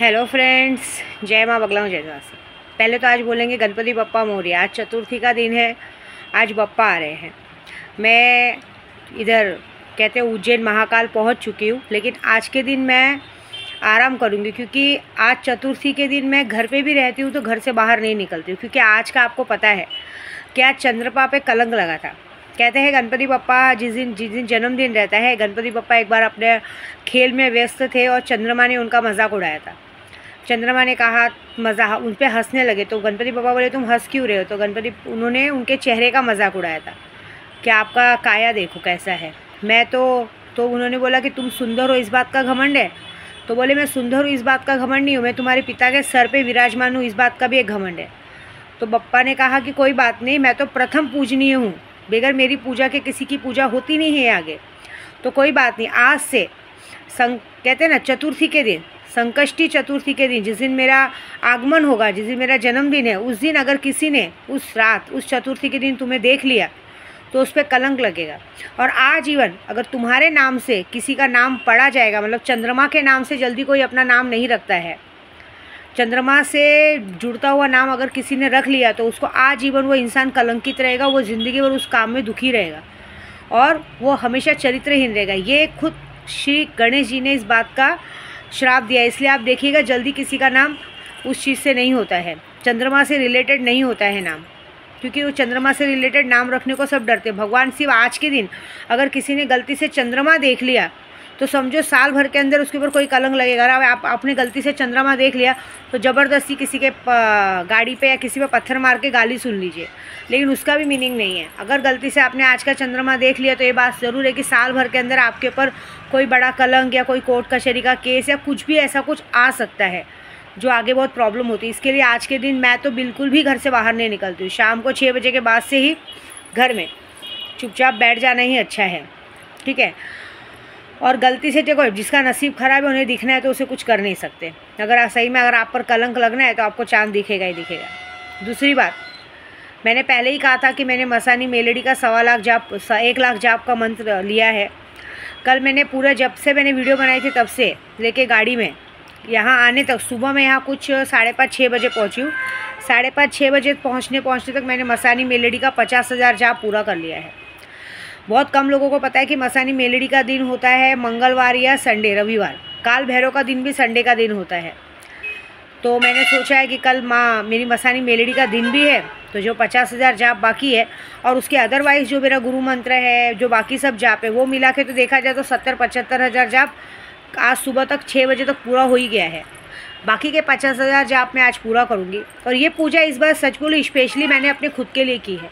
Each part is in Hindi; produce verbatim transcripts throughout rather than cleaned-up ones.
हेलो फ्रेंड्स, जय माँ बगलाऊँ जय जवासी। पहले तो आज बोलेंगे गणपति बप्पा मोरया। आज चतुर्थी का दिन है, आज बप्पा आ रहे हैं। मैं इधर कहते हैं उज्जैन महाकाल पहुंच चुकी हूँ, लेकिन आज के दिन मैं आराम करूँगी क्योंकि आज चतुर्थी के दिन मैं घर पे भी रहती हूँ तो घर से बाहर नहीं निकलती हूँ, क्योंकि आज का आपको पता है कि आज चंद्रमा पे कलंक लगा था। कहते हैं गणपति बप्पा जिस दिन जिस दिन जन्मदिन रहता है, गणपति बप्पा एक बार अपने खेल में व्यस्त थे और चंद्रमा ने उनका मजाक उड़ाया था। चंद्रमा ने कहा, मज़ा उन पर हंसने लगे तो गणपति बप्पा बोले तुम हंस क्यों रहे हो? तो गणपति उन्होंने उनके चेहरे का मजाक उड़ाया था कि आपका काया देखो कैसा है। मैं तो तो उन्होंने बोला कि तुम सुंदर हो, इस बात का घमंड है? तो बोले मैं सुंदर हूँ इस बात का घमंड नहीं हूँ, मैं तुम्हारे पिता के सर पे विराजमान हूँ, इस बात का भी एक घमंड है। तो बप्पा ने कहा कि कोई बात नहीं, मैं तो प्रथम पूजनीय हूँ, बगैर मेरी पूजा के किसी की पूजा होती नहीं है आगे, तो कोई बात नहीं। आज से सं कहते हैं ना चतुर्थी के दिन, संकष्टी चतुर्थी के दिन, जिस दिन मेरा आगमन होगा, जिस दिन मेरा जन्मदिन है, उस दिन अगर किसी ने उस रात उस चतुर्थी के दिन तुम्हें देख लिया तो उस पर कलंक लगेगा। और आजीवन अगर तुम्हारे नाम से किसी का नाम पढ़ा जाएगा, मतलब चंद्रमा के नाम से जल्दी कोई अपना नाम नहीं रखता है, चंद्रमा से जुड़ता हुआ नाम अगर किसी ने रख लिया तो उसको आजीवन वो इंसान कलंकित रहेगा, वो ज़िंदगी भर उस काम में दुखी रहेगा और वो हमेशा चरित्रहीन रहेगा। ये खुद श्री गणेश जी ने इस बात का श्राप दिया, इसलिए आप देखिएगा जल्दी किसी का नाम उस चीज़ से नहीं होता है, चंद्रमा से रिलेटेड नहीं होता है नाम, क्योंकि वो चंद्रमा से रिलेटेड नाम रखने को सब डरते हैं। भगवान शिव आज के दिन अगर किसी ने गलती से चंद्रमा देख लिया तो समझो साल भर के अंदर उसके ऊपर कोई कलंक लगेगा। अगर आप आपने गलती से चंद्रमा देख लिया तो ज़बरदस्ती किसी के गाड़ी पे या किसी पे पत्थर मार के गाली सुन लीजिए, लेकिन उसका भी मीनिंग नहीं है। अगर गलती से आपने आज का चंद्रमा देख लिया तो ये बात ज़रूर है कि साल भर के अंदर आपके ऊपर कोई बड़ा कलंक या कोई कोर्ट कचहरी का केस या कुछ भी ऐसा कुछ आ सकता है जो आगे बहुत प्रॉब्लम होती है। इसके लिए आज के दिन मैं तो बिल्कुल भी घर से बाहर नहीं निकलती हूँ। शाम को छः बजे के बाद से ही घर में चुपचाप बैठ जाना ही अच्छा है, ठीक है। और गलती से देखो, जिसका नसीब ख़राब है उन्हें दिखना है तो उसे कुछ कर नहीं सकते। अगर सही में अगर आप पर कलंक लगना है तो आपको चाँद दिखेगा ही दिखेगा। दूसरी बात, मैंने पहले ही कहा था कि मैंने मसानी मेलेडी का सवा लाख जाप एक लाख जाप का मंत्र लिया है। कल मैंने पूरा, जब से मैंने वीडियो बनाई थी तब से लेके गाड़ी में यहाँ आने तक, सुबह में यहाँ कुछ साढ़े पाँच छः बजे पहुँची हूँ। साढ़े पाँच छः बजे पहुँचने पहुँचने तक मैंने मसानी मेलेडी का पचास हज़ार जाप पूरा कर लिया है। बहुत कम लोगों को पता है कि मसानी मेलेडी का दिन होता है मंगलवार या संडे, रविवार। काल भैरव का दिन भी संडे का दिन होता है। तो मैंने सोचा है कि कल माँ मेरी मसानी मेलेडी का दिन भी है, तो जो पचास हज़ार जाप बाकी है और उसके अदरवाइज़ जो मेरा गुरु मंत्र है, जो बाकी सब जाप है, वो मिला के तो देखा जाए तो सत्तर पचहत्तर हज़ार जाप आज सुबह तक छः बजे तक पूरा हो ही गया है। बाकी के पचास हज़ार जाप मैं आज पूरा करूँगी। और ये पूजा इस बार सच बोलूँ स्पेशली मैंने अपने खुद के लिए की है।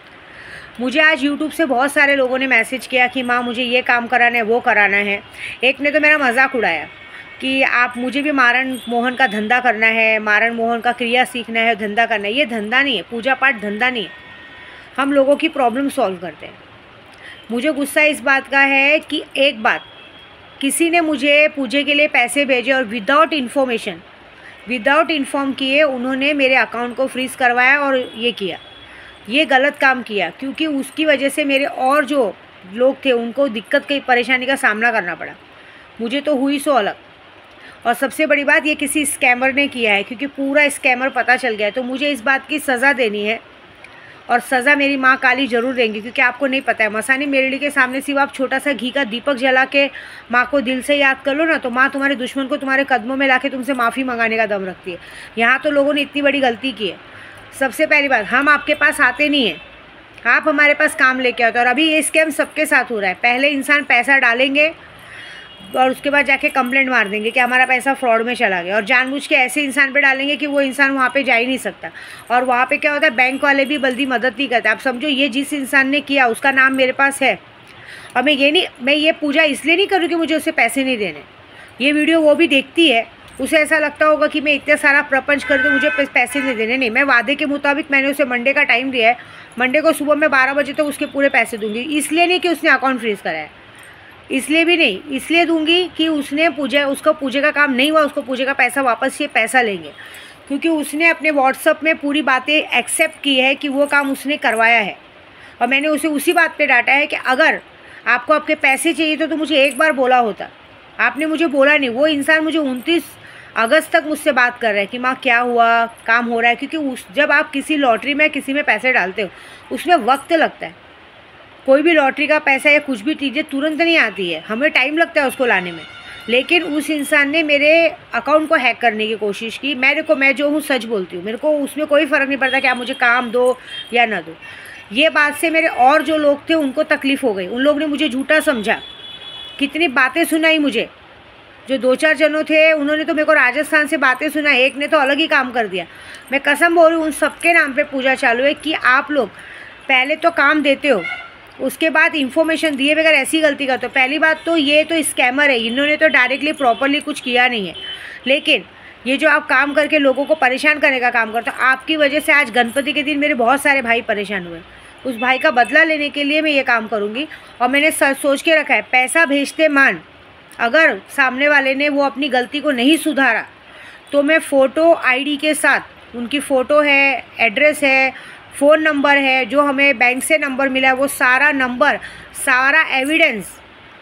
मुझे आज यूट्यूब से बहुत सारे लोगों ने मैसेज किया कि माँ मुझे ये काम कराना है, वो कराना है। एक ने तो मेरा मजाक उड़ाया कि आप मुझे भी मारण मोहन का धंधा करना है, मारण मोहन का क्रिया सीखना है, धंधा करना है। ये धंधा नहीं है, पूजा पाठ धंधा नहीं है। हम लोगों की प्रॉब्लम सॉल्व करते हैं। मुझे गुस्सा इस बात का है कि एक बात, किसी ने मुझे पूजे के लिए पैसे भेजे और विदाउट इन्फॉर्मेशन, विदाउट इन्फॉर्म किए उन्होंने मेरे अकाउंट को फ्रीज़ करवाया और ये किया, ये गलत काम किया, क्योंकि उसकी वजह से मेरे और जो लोग थे उनको दिक्कत की परेशानी का सामना करना पड़ा। मुझे तो हुई सो अलग। और सबसे बड़ी बात, ये किसी स्कैमर ने किया है, क्योंकि पूरा स्कैमर पता चल गया है। तो मुझे इस बात की सज़ा देनी है और सज़ा मेरी माँ काली ज़रूर देंगी, क्योंकि आपको नहीं पता है मसानी मेलेडी के सामने सिर्फ आप छोटा सा घी का दीपक जला के माँ को दिल से याद कर लो ना, तो माँ तुम्हारे दुश्मन को तुम्हारे कदमों में ला के तुमसे माफ़ी मंगाने का दम रखती है। यहाँ तो लोगों ने इतनी बड़ी गलती की है। सबसे पहली बात, हम आपके पास आते नहीं हैं, आप हमारे पास काम लेके आते हो। और अभी ये स्कैम सबके साथ हो रहा है। पहले इंसान पैसा डालेंगे और उसके बाद जाके कंप्लेंट मार देंगे कि हमारा पैसा फ्रॉड में चला गया, और जानबूझ के ऐसे इंसान पे डालेंगे कि वो इंसान वहाँ पे जा ही नहीं सकता। और वहाँ पे क्या होता है, बैंक वाले भी जल्दी मदद नहीं करते। आप समझो ये जिस इंसान ने किया उसका नाम मेरे पास है, और मैं ये नहीं मैं ये पूजा इसलिए नहीं करूँ कि मुझे उसे पैसे नहीं देने। ये वीडियो वो भी देखती है, उसे ऐसा लगता होगा कि मैं इतना सारा प्रपंच कर दूँ मुझे पैसे नहीं देने। नहीं, मैं वादे के मुताबिक मैंने उसे मंडे का टाइम दिया है, मंडे को सुबह में बारह बजे तक तो उसके पूरे पैसे दूंगी। इसलिए नहीं कि उसने अकाउंट फ्रीज कराया, इसलिए भी नहीं, इसलिए दूंगी कि उसने पूजा उसको पूजे का काम नहीं हुआ, उसको पूजे का पैसा वापस ये पैसा लेंगे, क्योंकि उसने अपने व्हाट्सअप में पूरी बातें एक्सेप्ट की है कि वो काम उसने करवाया है। और मैंने उसे उसी बात पे डांटा है कि अगर आपको आपके पैसे चाहिए तो, तो मुझे एक बार बोला होता, आपने मुझे बोला नहीं। वो इंसान मुझे उनतीस अगस्त तक मुझसे बात कर रहे हैं कि माँ क्या हुआ, काम हो रहा है, क्योंकि उस जब आप किसी लॉटरी में किसी में पैसे डालते हो उसमें वक्त लगता है। कोई भी लॉटरी का पैसा या कुछ भी चीज़ें तुरंत नहीं आती है, हमें टाइम लगता है उसको लाने में। लेकिन उस इंसान ने मेरे अकाउंट को हैक करने की कोशिश की। मेरे को मैं जो हूँ सच बोलती हूँ, मेरे को उसमें कोई फ़र्क नहीं पड़ता कि आप मुझे काम दो या ना दो। ये बात से मेरे और जो लोग थे उनको तकलीफ़ हो गई, उन लोग ने मुझे झूठा समझा, कितनी बातें सुनाई मुझे। जो दो चार जनों थे उन्होंने तो मेरे को राजस्थान से बातें सुना, एक ने तो अलग ही काम कर दिया। मैं कसम बोल रही हूँ, उन सबके नाम पे पूजा चालू है कि आप लोग पहले तो काम देते हो, उसके बाद इंफॉर्मेशन दिए बगैर ऐसी गलती करते हो। पहली बात तो ये तो स्कैमर है, इन्होंने तो डायरेक्टली प्रॉपरली कुछ किया नहीं है। लेकिन ये जो आप काम करके लोगों को परेशान करने का काम करते हो, आपकी वजह से आज गणपति के दिन मेरे बहुत सारे भाई परेशान हुए। उस भाई का बदला लेने के लिए मैं ये काम करूँगी। और मैंने सोच के रखा है, पैसा भेजते मान अगर सामने वाले ने वो अपनी गलती को नहीं सुधारा तो मैं फ़ोटो आईडी के साथ, उनकी फ़ोटो है, एड्रेस है, फ़ोन नंबर है, जो हमें बैंक से नंबर मिला है वो सारा नंबर, सारा एविडेंस।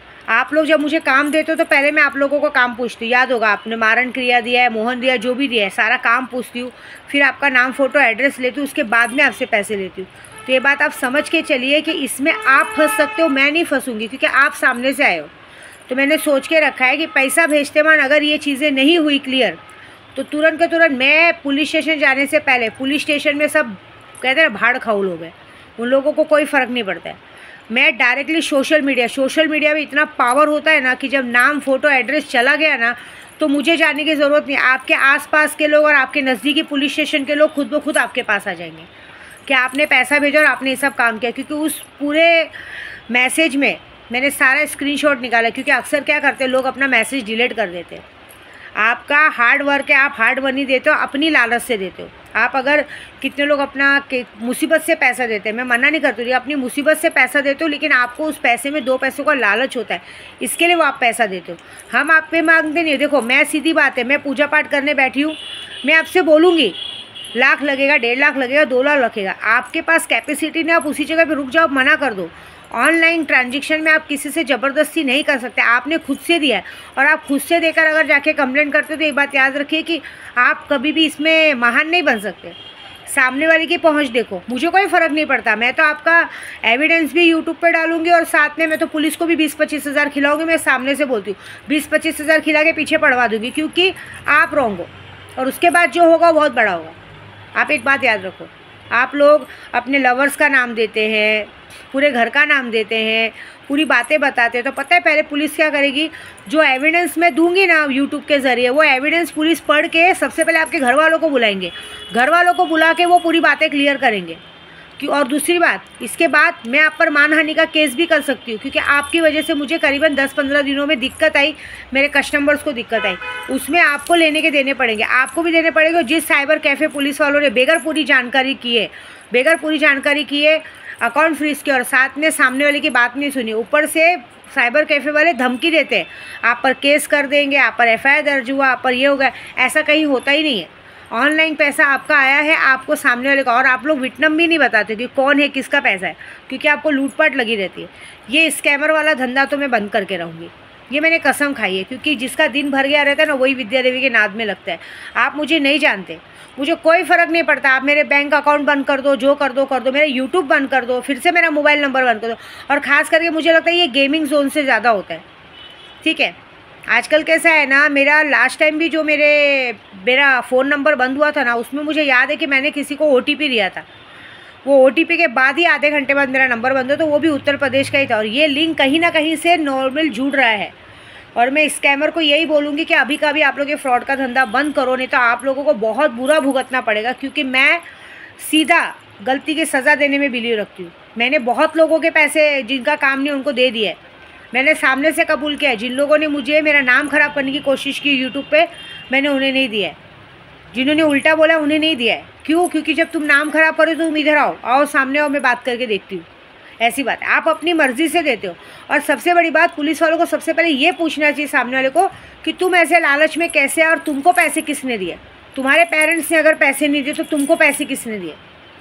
आप लोग जब मुझे काम देते हो तो पहले मैं आप लोगों को काम पूछती हूँ, याद होगा आपने मारण क्रिया दिया है, मोहन दिया, जो भी दिया है सारा काम पूछती हूँ, फिर आपका नाम, फ़ोटो, एड्रेस लेती हूँ, उसके बाद में आपसे पैसे लेती हूँ। तो ये बात आप समझ के चलिए कि इसमें आप फंस सकते हो, मैं नहीं फंसूँगी क्योंकि आप सामने से आए हो। तो मैंने सोच के रखा है कि पैसा भेजते मान अगर ये चीज़ें नहीं हुई क्लियर तो तुरंत के तुरंत मैं पुलिस स्टेशन जाने से पहले, पुलिस स्टेशन में सब कहते हैं भाड़ खाउल हो गए, उन लोगों को कोई फ़र्क नहीं पड़ता है। मैं directly social media social media में इतना पावर होता है ना कि जब नाम, फ़ोटो, एड्रेस चला गया ना तो मुझे जाने की ज़रूरत नहीं। आपके आसपास के लोग और आपके नज़दीकी पुलिस स्टेशन के लोग खुद ब खुद आपके पास आ जाएंगे कि आपने पैसा भेजा और आपने ये सब काम किया। क्योंकि उस पूरे मैसेज में मैंने सारा स्क्रीनशॉट निकाला, क्योंकि अक्सर क्या करते हैं लोग अपना मैसेज डिलीट कर देते हैं। आपका हार्ड वर्क है, आप हार्ड मनी देते हो, अपनी लालच से देते हो। आप अगर कितने लोग अपना मुसीबत से पैसा देते हैं, मैं मना नहीं करती हूँ, अपनी मुसीबत से पैसा देते हो, लेकिन आपको उस पैसे में दो पैसों का लालच होता है, इसके लिए वो आप पैसा देते हो। हम आप पे मांगते नहीं। देखो मैं सीधी बात है, मैं पूजा पाठ करने बैठी हूँ, मैं आपसे बोलूँगी लाख लगेगा, डेढ़ लाख लगेगा, दो लाख लगेगा, आपके पास कैपेसिटी नहीं, आप उसी जगह पे रुक जाओ, मना कर दो। ऑनलाइन ट्रांजैक्शन में आप किसी से ज़बरदस्ती नहीं कर सकते, आपने खुद से दिया है और आप खुद से देकर अगर जाके कंप्लेंट करते हो तो एक बात याद रखिए कि आप कभी भी इसमें महान नहीं बन सकते। सामने वाले की पहुंच देखो, मुझे कोई फ़र्क नहीं पड़ता, मैं तो आपका एविडेंस भी यूट्यूब पे डालूंगी और साथ में मैं तो पुलिस को भी बीस पच्चीस हज़ार खिलाऊंगी। मैं सामने से बोलती हूँ बीस पच्चीस हज़ार खिला के पीछे पड़वा दूँगी, क्योंकि आप रॉन्ग हो और उसके बाद जो होगा बहुत बड़ा होगा। आप एक बात याद रखो, आप लोग अपने लवर्स का नाम देते हैं, पूरे घर का नाम देते हैं, पूरी बातें बताते हैं, तो पता है पहले पुलिस क्या करेगी, जो एविडेंस मैं दूंगी ना यूट्यूब के ज़रिए, वो एविडेंस पुलिस पढ़ के सबसे पहले आपके घर वालों को बुलाएंगे, घर वालों को बुला के वो पूरी बातें क्लियर करेंगे कि। और दूसरी बात, इसके बाद मैं आप पर मानहानि का केस भी कर सकती हूँ, क्योंकि आपकी वजह से मुझे करीबन दस पंद्रह दिनों में दिक्कत आई, मेरे कस्टमर्स को दिक्कत आई, उसमें आपको लेने के देने पड़ेंगे, आपको भी देने पड़ेंगे। जिस साइबर कैफ़े पुलिस वालों ने बेगर पूरी जानकारी की है, बेगर पूरी जानकारी की है, अकाउंट फ्रीज किया और साथ में सामने वाले की बात नहीं सुनी, ऊपर से साइबर कैफ़े वाले धमकी देते हैं आप पर केस कर देंगे, आप पर एफ आई आर दर्ज हुआ, आप पर ये हो गया, ऐसा कहीं होता ही नहीं है। ऑनलाइन पैसा आपका आया है, आपको सामने वाले का, और आप लोग विटनम भी नहीं बताते कि कौन है, किसका पैसा है, क्योंकि आपको लूटपाट लगी रहती है। ये स्कैमर वाला धंधा तो मैं बंद करके रहूँगी, ये मैंने कसम खाई है, क्योंकि जिसका दिन भर गया रहता है ना वही विद्या देवी के नाद में लगता है। आप मुझे नहीं जानते, मुझे कोई फ़र्क नहीं पड़ता, आप मेरे बैंक अकाउंट बंद कर दो, जो कर दो कर दो, मेरा यूट्यूब बंद कर दो, फिर से मेरा मोबाइल नंबर बंद कर दो। और ख़ास करके मुझे लगता है ये गेमिंग जोन से ज़्यादा होता है, ठीक है। आजकल कैसा है ना, मेरा लास्ट टाइम भी जो मेरे मेरा फ़ोन नंबर बंद हुआ था ना, उसमें मुझे याद है कि मैंने किसी को ओ टी पी दिया था, वो ओ टी पी के बाद ही आधे घंटे बाद मेरा नंबर बंद हुआ, तो वो भी उत्तर प्रदेश का ही था। और ये लिंक कहीं ना कहीं से नॉर्मल जुड़ रहा है, और मैं स्कैमर को यही बोलूँगी कि अभी का भी आप लोग ये फ्रॉड का धंधा बंद करो, नहीं तो आप लोगों को बहुत बुरा भुगतना पड़ेगा। क्योंकि मैं सीधा गलती की सज़ा देने में बिलीव रखती हूँ। मैंने बहुत लोगों के पैसे जिनका काम नहीं उनको दे दिए, मैंने सामने से कबूल किया है। जिन लोगों ने मुझे मेरा नाम ख़राब करने की कोशिश की यूट्यूब पे, मैंने उन्हें नहीं दिया है। जिन्होंने उल्टा बोला उन्हें नहीं दिया है। क्यों? क्योंकि जब तुम नाम ख़राब करो तो तुम इधर आओ आओ सामने आओ, मैं बात करके देखती हूँ। ऐसी बात है, आप अपनी मर्ज़ी से देते हो। और सबसे बड़ी बात, पुलिस वालों को सबसे पहले ये पूछना चाहिए सामने वाले को कि तुम ऐसे लालच में कैसे, और तुमको पैसे किसने दिए। तुम्हारे पेरेंट्स ने अगर पैसे नहीं दिए तो तुमको पैसे किसने दिए।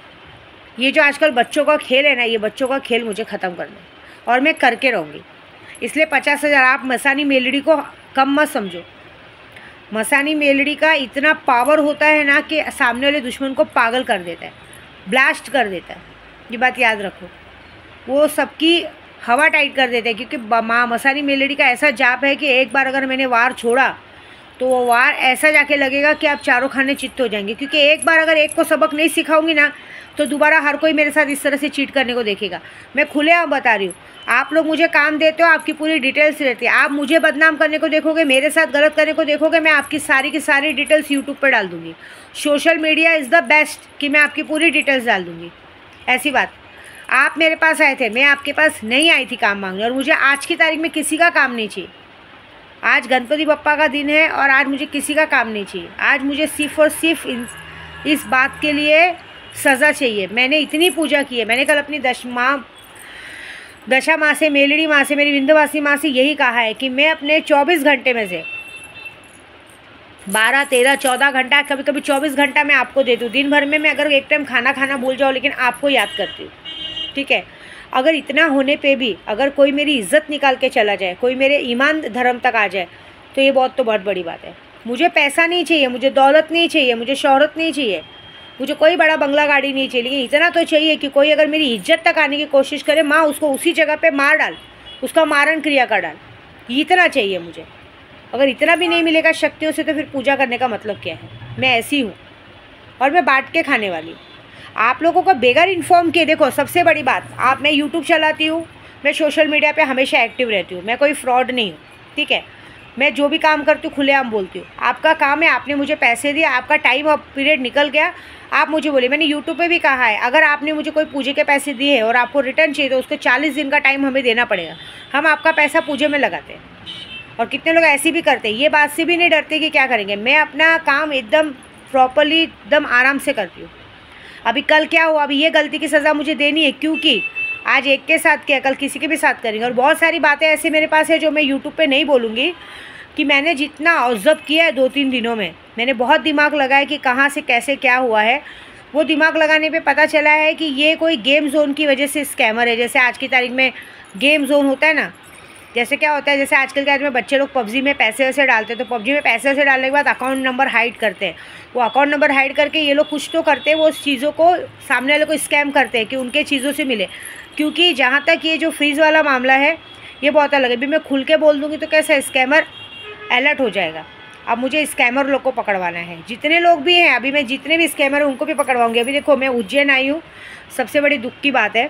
ये जो आजकल बच्चों का खेल है ना, ये बच्चों का खेल मुझे ख़त्म करना है और मैं करके रहूँगी। इसलिए पचास हज़ार आप मसानी मेलड़ी को कम मत समझो। मसानी मेलड़ी का इतना पावर होता है ना कि सामने वाले दुश्मन को पागल कर देता है, ब्लास्ट कर देता है। ये बात याद रखो, वो सबकी हवा टाइट कर देते हैं, क्योंकि माँ मसानी मेलड़ी का ऐसा जाप है कि एक बार अगर मैंने वार छोड़ा तो वो वार ऐसा जाके लगेगा कि आप चारों खाने चित्त हो जाएंगे। क्योंकि एक बार अगर एक को सबक नहीं सिखाऊंगी ना तो दोबारा हर कोई मेरे साथ इस तरह से चीट करने को देखेगा। मैं खुलेआम बता रही हूँ, आप लोग मुझे काम देते हो, आपकी पूरी डिटेल्स रहती है। आप मुझे बदनाम करने को देखोगे, मेरे साथ गलत करने को देखोगे, मैं आपकी सारी की सारी डिटेल्स यूट्यूब पर डाल दूँगी। Social media is the best कि मैं आपकी पूरी डिटेल्स डाल दूँगी। ऐसी बात, आप मेरे पास आए थे, मैं आपके पास नहीं आई थी काम मांगने, और मुझे आज की तारीख में किसी का काम नहीं चाहिए। आज गणपति बप्पा का दिन है और आज मुझे किसी का काम नहीं चाहिए। आज मुझे सिर्फ और सिर्फ इस बात के लिए सज़ा चाहिए। मैंने इतनी पूजा की है, मैंने कल अपनी दश माँ दशा माँ से, मेलड़ी माँ से, मेरी विंध्यवासिनी माँ से यही कहा है कि मैं अपने चौबीस घंटे में से बारह तेरह चौदह घंटा, कभी कभी चौबीस घंटा मैं आपको देती हूँ। दिन भर में मैं अगर एक टाइम खाना खाना भूल जाऊँ लेकिन आपको याद करती हूँ, ठीक है। अगर इतना होने पे भी अगर कोई मेरी इज़्ज़त निकाल के चला जाए, कोई मेरे ईमान धर्म तक आ जाए, तो ये बहुत तो बहुत बड़ी बात है। मुझे पैसा नहीं चाहिए, मुझे दौलत नहीं चाहिए, मुझे शोहरत नहीं चाहिए, मुझे कोई बड़ा बंगला गाड़ी नहीं चाहिए, लेकिन इतना तो चाहिए कि कोई अगर मेरी इज्जत तक आने की कोशिश करे, माँ उसको उसी जगह पे मार डाल, उसका मारण क्रिया कर डाल। इतना चाहिए मुझे। अगर इतना भी नहीं मिलेगा शक्तियों से तो फिर पूजा करने का मतलब क्या है। मैं ऐसी हूँ और मैं बांट के खाने वाली हूँ। आप लोगों को बेगर इन्फॉर्म किए, देखो सबसे बड़ी बात, आप मैं यूट्यूब चलाती हूँ, मैं सोशल मीडिया पे हमेशा एक्टिव रहती हूँ, मैं कोई फ्रॉड नहीं हूँ, ठीक है। मैं जो भी काम करती हूँ खुलेआम बोलती हूँ। आपका काम है, आपने मुझे पैसे दिए, आपका टाइम और पीरियड निकल गया, आप मुझे बोले। मैंने यूट्यूब पे भी कहा है, अगर आपने मुझे कोई पूजे के पैसे दिए हैं और आपको रिटर्न चाहिए तो उसको चालीस दिन का टाइम हमें देना पड़ेगा। हम आपका पैसा पूजे में लगाते हैं, और कितने लोग ऐसे भी करते हैं, ये बात से भी नहीं डरते कि क्या करेंगे। मैं अपना काम एकदम प्रॉपरली एकदम आराम से करती हूँ। अभी कल क्या हुआ, अभी ये गलती की सज़ा मुझे देनी है, क्योंकि आज एक के साथ किया, कल किसी के भी साथ करेंगे। और बहुत सारी बातें ऐसे मेरे पास है जो मैं यूट्यूब पे नहीं बोलूँगी, कि मैंने जितना ऑब्जर्व किया है दो तीन दिनों में, मैंने बहुत दिमाग लगाया कि कहाँ से कैसे क्या हुआ है। वो दिमाग लगाने पे पता चला है कि ये कोई गेम जोन की वजह से स्कैमर है। जैसे आज की तारीख में गेम जोन होता है ना, जैसे क्या होता है, जैसे आजकल के आज में बच्चे लोग पबजी में पैसे वैसे डालते हैं, तो पबजी में पैसे वैसे डालने के बाद अकाउंट नंबर हाइड करते हैं। वो अकाउंट नंबर हाइड करके ये लोग कुछ तो करते हैं, वो उस चीज़ों को सामने वाले को स्कैम करते हैं कि उनके चीज़ों से मिले। क्योंकि जहाँ तक ये जो फ्रीज़ वाला मामला है ये बहुत अलग है। अभी मैं खुल के बोल दूँगी तो कैसा स्कैमर अलर्ट हो जाएगा। अब मुझे स्कैमर लोग को पकड़वाना है, जितने लोग भी हैं, अभी मैं जितने भी स्कैमर हैं उनको भी पकड़वाऊँगी। अभी देखो मैं उज्जैन आई हूँ, सबसे बड़ी दुख की बात है,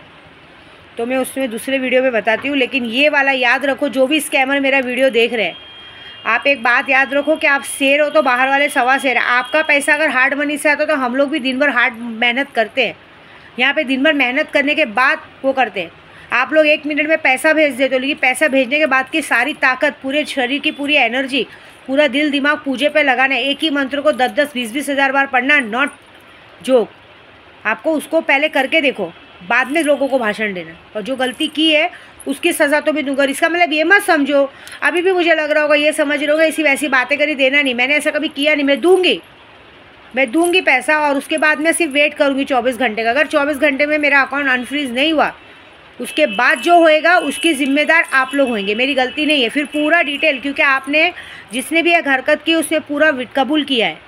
तो मैं उसमें दूसरे वीडियो में बताती हूँ। लेकिन ये वाला याद रखो, जो भी स्कैमर मेरा वीडियो देख रहे हैं, आप एक बात याद रखो कि आप शेर हो तो बाहर वाले सवा शेर है। आपका पैसा अगर हार्ड मनी से आता तो हम लोग भी दिन भर हार्ड मेहनत करते हैं, यहाँ पे दिन भर मेहनत करने के बाद वो करते हैं। आप लोग एक मिनट में पैसा भेज देते हो, लेकिन पैसा भेजने के बाद की सारी ताकत, पूरे शरीर की पूरी एनर्जी, पूरा दिल दिमाग पूजे पे लगाना है। एक ही मंत्र को दस दस बीस बीस हज़ार बार पढ़ना, नॉट जोक। आपको उसको पहले करके देखो, बाद में लोगों को भाषण देना। और जो गलती की है उसकी सज़ा तो भी दूंगा। इसका मतलब ये मत समझो, अभी भी मुझे लग रहा होगा ये समझ रहे होगा इसी वैसी बातें करी देना नहीं, मैंने ऐसा कभी किया नहीं। मैं दूंगी मैं दूंगी पैसा, और उसके बाद मैं सिर्फ वेट करूँगी चौबीस घंटे का। अगर चौबीस घंटे में मेरा अकाउंट अनफ्रीज नहीं हुआ, उसके बाद जो होएगा उसकी ज़िम्मेदार आप लोग होंगे, मेरी गलती नहीं है। फिर पूरा डिटेल, क्योंकि आपने जिसने भी यह हरकत की उसने पूरा कबूल किया है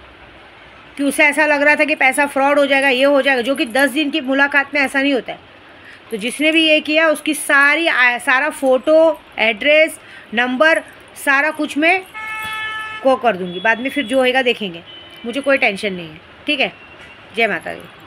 कि उसे ऐसा लग रहा था कि पैसा फ्रॉड हो जाएगा, ये हो जाएगा, जो कि दस दिन की मुलाकात में ऐसा नहीं होता है। तो जिसने भी ये किया उसकी सारी सारा फ़ोटो, एड्रेस, नंबर, सारा कुछ मैं को कर दूँगी। बाद में फिर जो होएगा देखेंगे, मुझे कोई टेंशन नहीं है, ठीक है। जय माता दी।